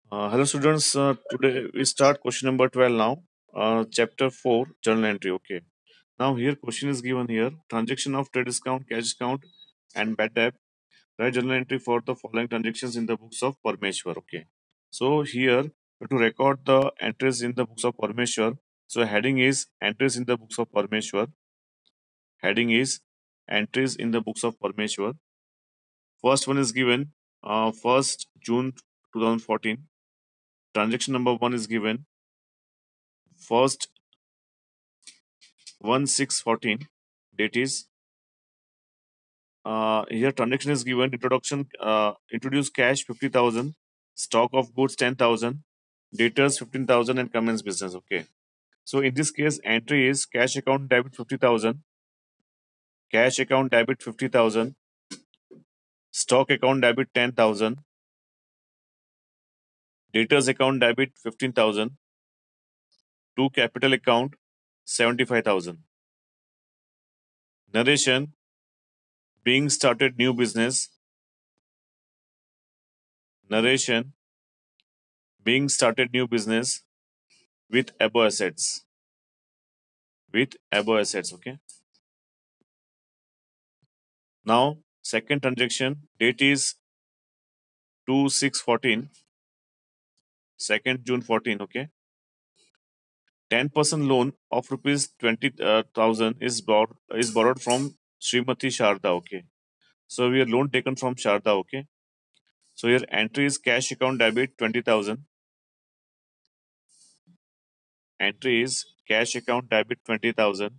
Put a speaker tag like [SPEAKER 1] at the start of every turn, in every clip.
[SPEAKER 1] Hello students, today we start question number 12 now. Chapter 4, journal entry. Okay. Now here question is given here. Transaction of trade discount, cash discount and bad debt. Write journal entry for the following transactions in the books of Parmeshwar. Okay. So here we have to record the entries in the books of Parmeshwar. So heading is entries in the books of Parmeshwar. Heading is entries in the books of Parmeshwar. First one is given 1st June 2014. Transaction number 1 is given 1st 1/6/14. Date is here transaction is given. Introduction introduce cash 50,000, stock of goods 10,000, debtors 15,000 and commence business. Okay. So in this case, entry is cash account debit 50,000, cash account debit 50,000, stock account debit 10,000, debtors account debit 15,000, to capital account 75,000. Narration: being started new business. Narration: being started new business with above assets. With above assets. Okay. Now second transaction date is 2/6/14, 2nd June 14. Okay. 10% loan of rupees 20,000 is borrowed from Srimati Sharda. Okay. So we are loan taken from Sharda. Okay. So your entry is cash account debit 20,000. Entry is cash account debit 20,000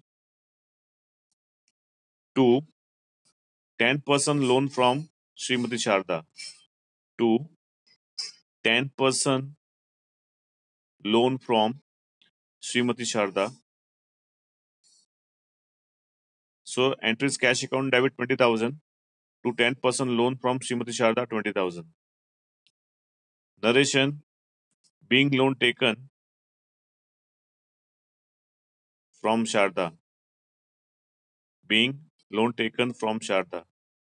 [SPEAKER 1] to 10% loan from Srimati Sharda. To 10% loan from Srimati Sharda. So entry is cash account debit 20,000 to 10% loan from Srimati Sharda 20,000. Narration: being loan taken from Sharda. Being loan taken from Sharda.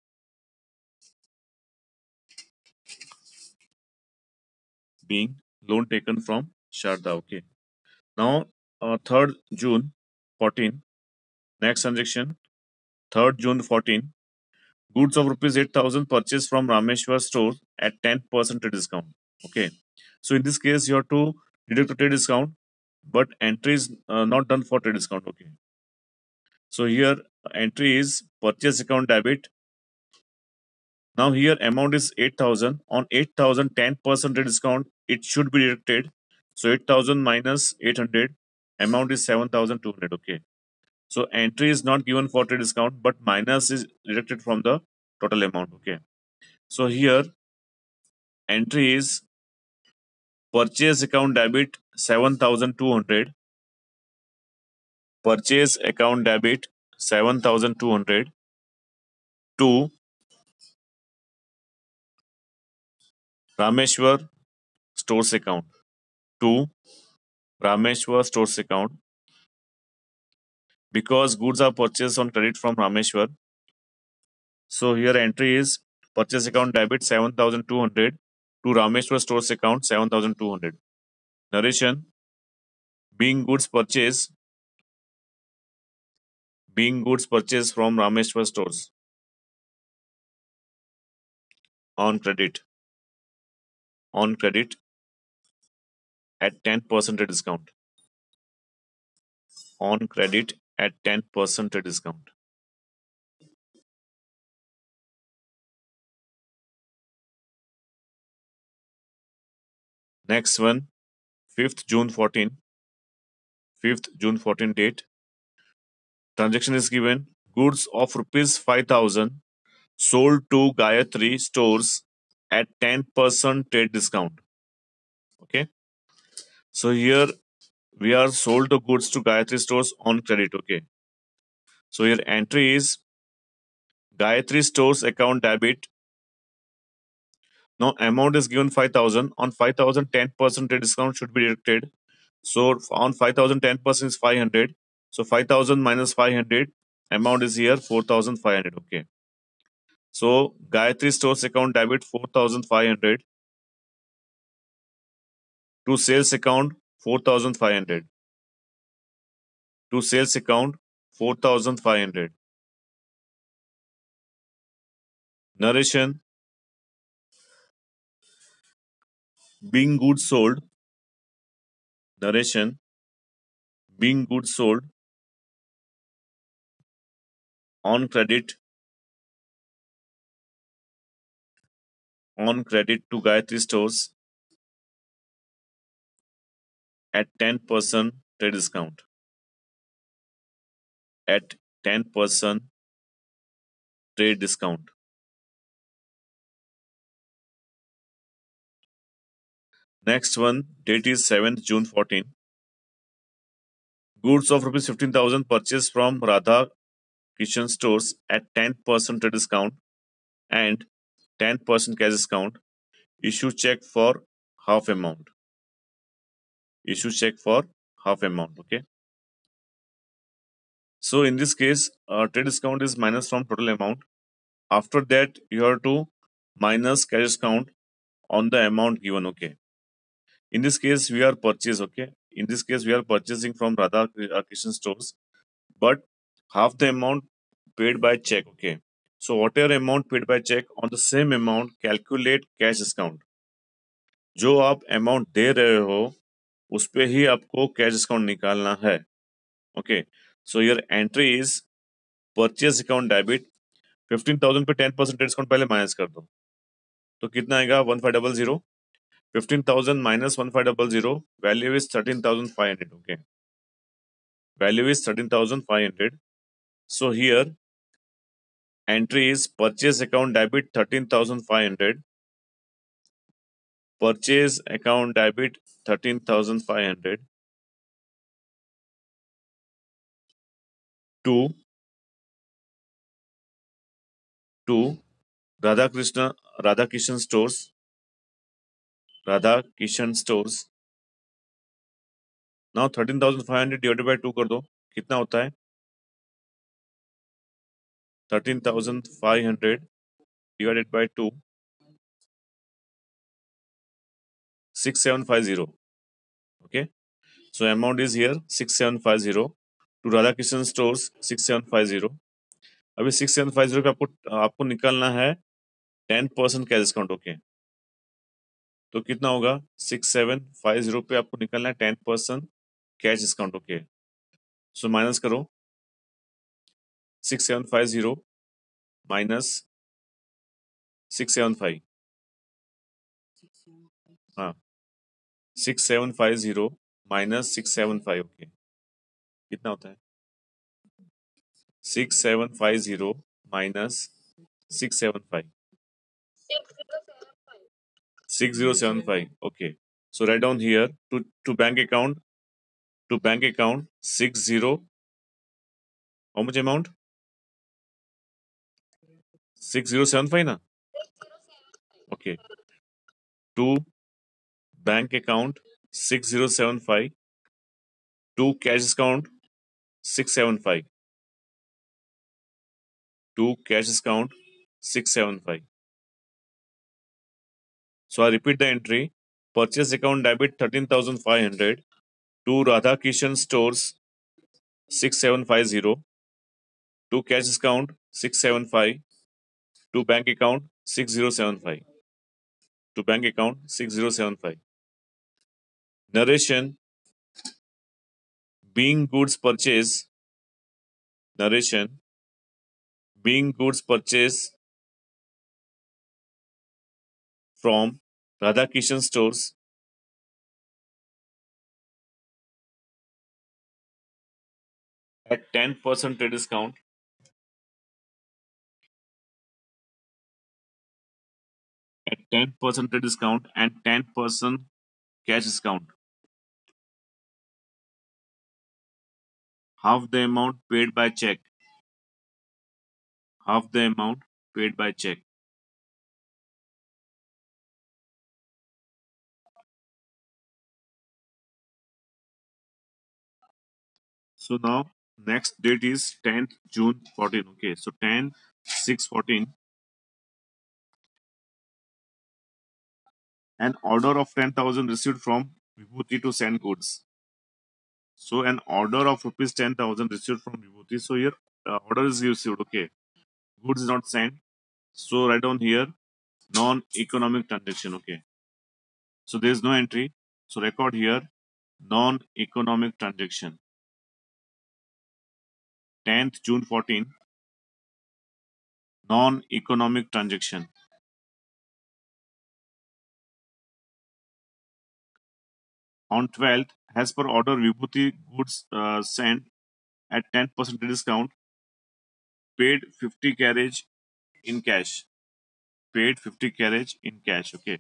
[SPEAKER 1] Being loan taken from Sharda. Okay. Now 3rd June 14. Next transaction 3rd June 14. Goods of rupees 8,000 purchased from Rameshwar store at 10% discount. Okay. So in this case, you have to deduct the trade discount, but entry is not done for trade discount. Okay. So here entry is purchase account debit. Now here amount is 8,000. On 8,000, 10% discount, it should be deducted. So 8,000 minus 800, amount is 7,200. Okay. So entry is not given for trade discount, but minus is deducted from the total amount. Okay. So here entry is purchase account debit 7,200. Purchase account debit 7,200 to Rameshwar stores account. To Rameshwar stores account. Because goods are purchased on credit from Rameshwar. So here entry is purchase account debit 7,200 to Rameshwar stores account 7,200. Narration: being goods purchased from Rameshwar stores on credit at 10% discount. On credit at 10% discount. Next one, 5th June 14. 5th June 14 date. Transaction is given. Goods of rupees 5,000 sold to Gayatri stores at 10% trade discount. Okay. So here we are sold the goods to Gayatri stores on credit. Okay. So your entry is Gayatri stores account debit. Now amount is given 5,000. On 5,000, 10% discount should be deducted. So on 5,000, 10% is 500. So 5,000 minus 500, amount is here 4,500. Okay. So Gayatri stores account debit 4,500 To sales account 4,500. To sales account 4,500. Narration being goods sold. Narration being goods sold on credit to Gayatri stores at 10% trade discount. At 10% trade discount. Next one, date is 7th June 14. Goods of rupees 15,000 purchased from Radha Kishan stores at 10% trade discount and 10% cash discount. Issue check for half amount. Issue check for half amount. Okay. So in this case, trade discount is minus from total amount. After that, you have to minus cash discount on the amount given. Okay. In this case, we are purchase. Okay. In this case, we are purchasing from Radha Kishan stores, but half the amount paid by check. Okay. So whatever amount paid by check, on the same amount calculate cash discount. जो आप amount दे रहे हो उस पे ही आपको cash discount निकालना है. Okay. So your entry is purchase account debit 15,000 पे 10% डिस्काउंट पहले माइनस कर दो. तो कितना आएगा 1500. 15,000 minus 1500, value is 13,500. Okay, value is 13,500. So here entry is purchase account debit 13,500. Purchase account debit 13,500 to Radha Kishan stores. Radha Kishan stores. Now 13,500 divided by 2 कर दो, कितना होता है 13,500 divided by 2, 6750. Okay, so amount is here 6750 to Radha Kishan stores 6750. अभी 6750 पे आपको निकालना है 10% कैश डिस्काउंट. ओके, तो कितना होगा 6750 पे आपको निकालना है 10% cash discount. Okay, so minus करो 6750 माइनस 675. हाँ, 6750 माइनस 675. ओके, कितना होता है 6750 minus 675. 6075. Okay, so write down here to bank account 60. How much amount 6075 na. Okay, to bank account 6075 to cash discount 675 to cash discount 675. So I repeat the entry: purchase account debit 13,500 to Radha Kishan stores 6750 to cash discount 675 to bank account 6075 to bank account 6075. Narration being goods purchase. Narration being goods purchase from Radha Kishan stores at 10% trade discount. At 10% trade discount and 10% cash discount. Half the amount paid by check. Half the amount paid by check. So now next date is 10th June 14. Okay, so 10 6 14. An order of 10,000 received from Vibhuti to send goods. So an order of rupees 10,000 received from Vibhuti. So here order is received. Okay, goods is not sent. So write down here non-economic transaction. Okay, so there is no entry. So record here non-economic transaction. 10th June 14, non-economic transaction. On 12th, as per order, Vibhuti goods sent at 10% discount, paid 50 carriage in cash. Paid 50 carriage in cash. Okay.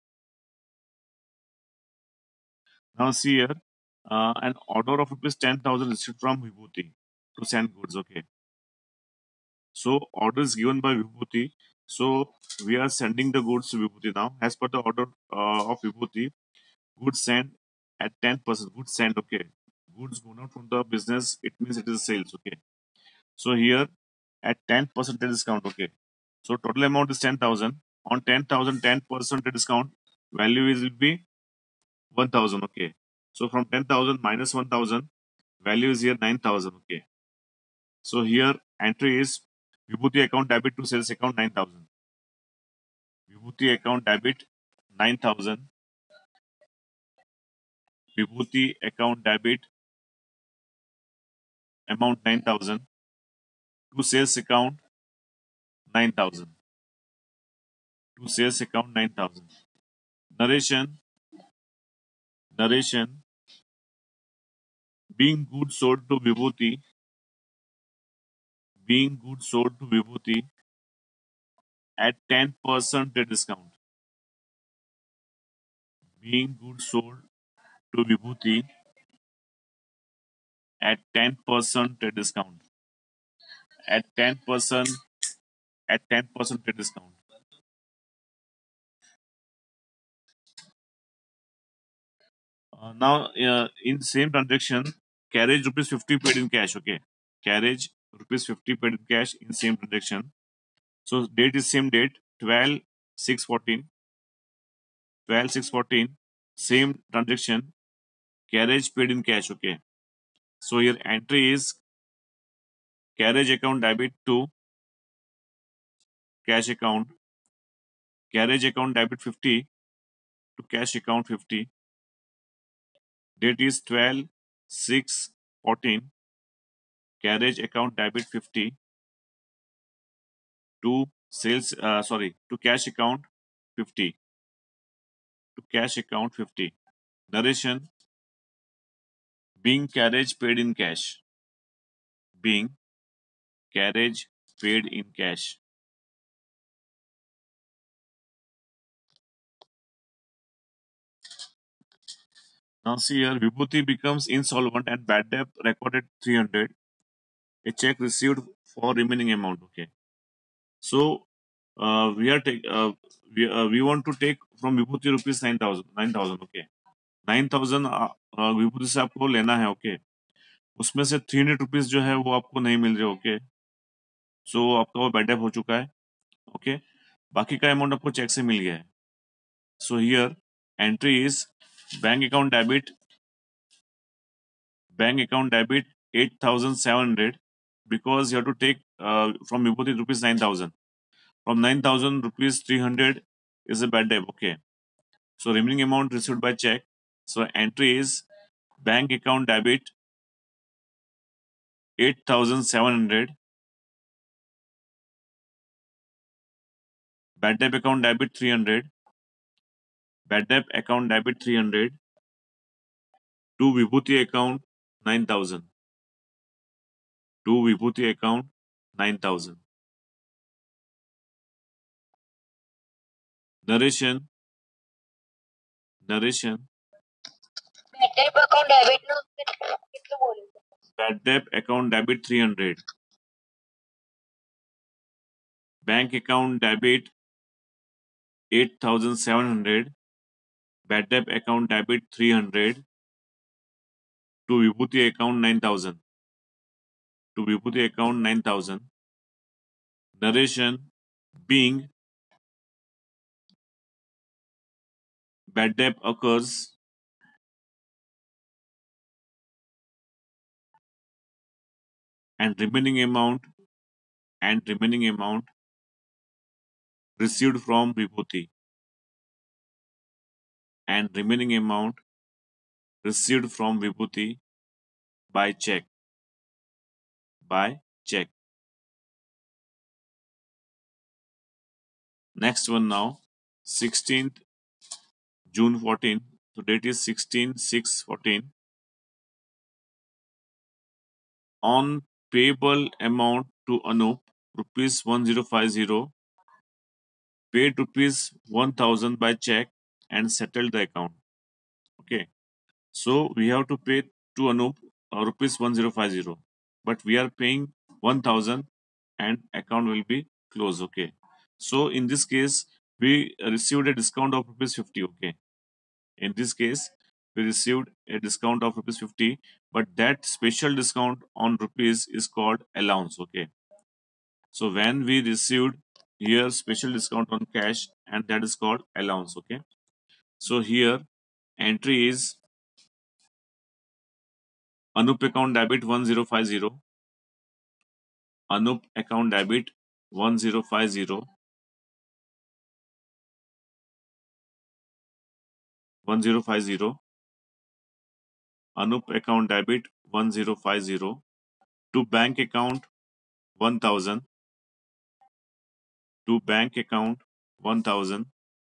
[SPEAKER 1] Now see here, an order of rupees 10,000 received from Vibhuti to send goods. Okay. So order is given by Vibhuti. So we are sending the goods to Vibhuti now. As per the order of Vibhuti, goods sent at 10%. Goods sent. Okay. Goods gone out from the business. It means it is sales. Okay. So here at 10% discount. Okay. So total amount is 10,000. On 10,000, 10% discount value is will be 1,000. Okay. So from 10,000 minus 1,000 value is here 9,000. Okay. So here entry is Vibhuti account debit to sales account 9,000. Vibhuti account debit 9,000. Vibhuti account debit amount 9,000 to sales account 9,000. To sales account 9,000. Narration being goods sold to Vibhuti, being goods sold to Vibhuti at 10% discount. Being goods sold to Vibhuti at 10% discount. At 10% at 10% discount. Now in same transaction, carriage rupees 50 paid in cash. Okay, carriage rupees 50 paid in cash in same transaction. So date is same date 12 6 14. 12 6 14. Same transaction, carriage paid in cash. Okay, so your entry is carriage account debit to cash account. Carriage account debit 50 to cash account 50. Date is 12 6 14. Carriage account debit 50 to sales to cash account 50. To cash account 50. Narration being carriage paid in cash. Being carriage paid in cash. Now see here, Vibhuti becomes insolvent and bad debt recorded 300. A check received for remaining amount. Okay. So we are take we want to take from Vibhuti rupees 9,000. 9,000. Okay. 9,000 Vibhuti से आपको लेना है. Okay, उसमें से 300 rupees जो है वो आपको नहीं मिल रहे. ओके, सो आपका वो बैड हो चुका है. ओके, बाकी का अमाउंट आपको चेक से मिल गया है. So here entry is bank account debit 8,700 because you have to take from Vibhuti rupees 9,000. From 9,000 rupees 300 is a bad debt. Okay, so remaining amount received by check. So entry is bank account debit 8,700. Bad debt account debit 300. Bad debt account debit 300 to Vibhuti account 9,000. To Vibhuti account 9,000. Narration. Bad debt account debit નું કેટલું બોલ્યું? Bad debt account debit 300. Bank account debit 8,700. Bad debt account debit 300 to Vibhuti account 9,000. To Vibhuti account 9,000. Narration being bad debt occurs and remaining amount received from Vibhuti, and remaining amount received from Vibhuti by check. By check. Next one now, 16th June 14. So date is 16/6/14. On payable amount to Anup, rupees 1050, paid rupees 1000 by check and settled the account. Okay. So we have to pay to Anup rupees 1050, but we are paying 1000 and account will be closed. Okay. So in this case, we received a discount of rupees 50. Okay. In this case, we received a discount of rupees 50, but that special discount on rupees is called allowance. Okay. So when we received here special discount on cash, and that is called allowance. Okay. So here entry is Anup account debit 1050, Anup account debit 1050, 1050, Anup account debit 1050 to bank account 1000, to bank account 1000,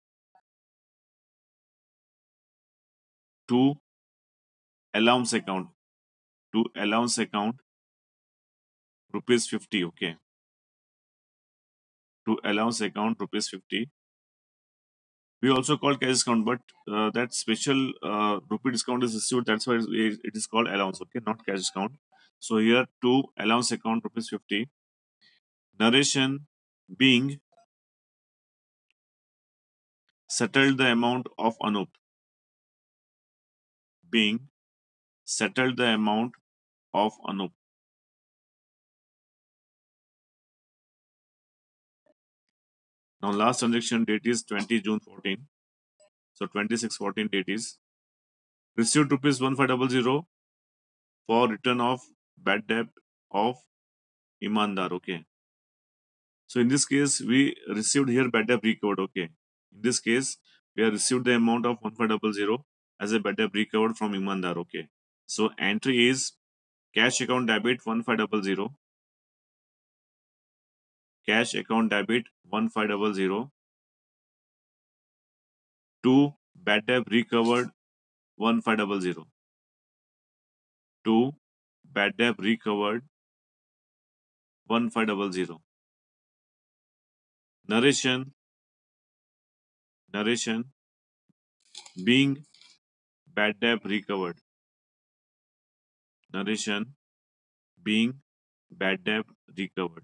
[SPEAKER 1] to allowance account, to allowance account rupees 50. Okay. To allowance account rupees 50. We also call cash discount, but that special rupee discount is received. That's why it is called allowance. Okay, not cash discount. So here to allowance account rupees 50. Narration being settled the amount of Anup. Being settled the amount of Anup. Now last transaction date is 20 June 14. So 26/14 date is received rupees 1500 for return of bad debt of Imandar. Okay. So in this case, we received here bad debt recovered. Okay. In this case, we have received the amount of 1500 as a bad debt recovered from Imandar. Okay. So entry is cash account debit 1500, cash account debit 1500 to bad debt recovered 1500, to bad debt recovered 1500. Narration being bad debt recovered. Narration being bad debt recovered.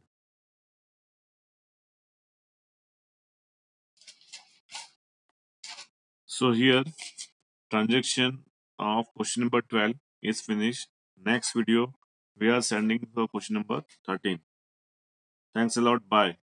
[SPEAKER 1] So here transaction of question number 12 is finished. Next video we are sending for question number 13. Thanks a lot. Bye.